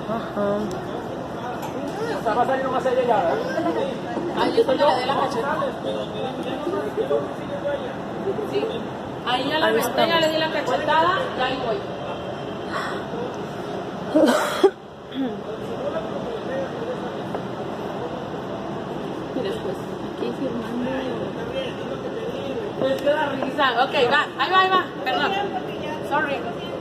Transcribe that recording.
Ajá. Está más allá, más allá ya, ¿verdad? Ahí es donde le dé la cachetada. Sí. Ahí ya la monté, ya le di la cachetada y ahí voy. Y después, aquí firmando. Es que da risa. Ok, va. Ahí va, ahí va. Perdón. Sorry.